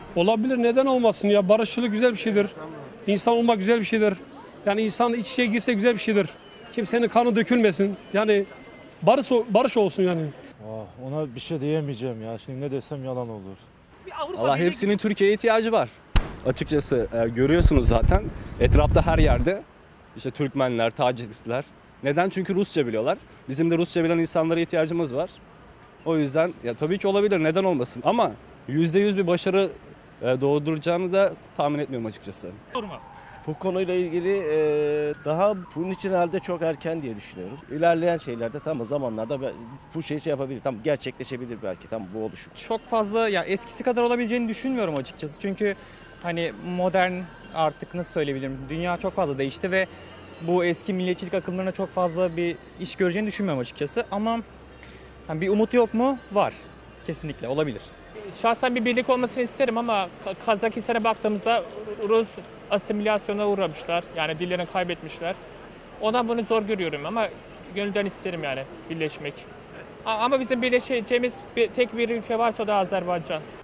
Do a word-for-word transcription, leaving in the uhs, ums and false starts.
Olabilir, neden olmasın ya? Barışçılık güzel bir şeydir. İnsan olmak güzel bir şeydir. Yani insan iç içe girse güzel bir şeydir. Kimsenin kanı dökülmesin. Yani barış, barış olsun yani. Ah, ona bir şey diyemeyeceğim ya. Şimdi ne desem yalan olur. Allah hepsinin Türkiye'ye ihtiyacı var. Açıkçası e, görüyorsunuz zaten etrafta her yerde işte Türkmenler, Tacikistler. Neden? Çünkü Rusça biliyorlar. Bizim de Rusça bilen insanlara ihtiyacımız var. O yüzden ya tabii ki olabilir, neden olmasın, ama yüzde yüz bir başarı e, doğduracağını da tahmin etmiyorum açıkçası. Bu konuyla ilgili e, daha bunun için herhalde çok erken diye düşünüyorum. İlerleyen şeylerde tam zamanlarda bu şey şey yapabilir, tam gerçekleşebilir belki, tam bu oluşum. Çok fazla ya eskisi kadar olabileceğini düşünmüyorum açıkçası. Çünkü hani modern, artık nasıl söyleyebilirim, dünya çok fazla değişti ve bu eski milliyetçilik akımlarına çok fazla bir iş göreceğini düşünmüyorum açıkçası. Ama hani bir umut yok mu? Var. Kesinlikle olabilir. Şahsen bir birlik olmasını isterim ama Kazakistan'a baktığımızda Rus asimilasyona uğramışlar. Yani dillerini kaybetmişler. Ondan bunu zor görüyorum ama gönülden isterim yani birleşmek. Ama bizim birleşeceğimiz bir, tek bir ülke varsa o da Azerbaycan.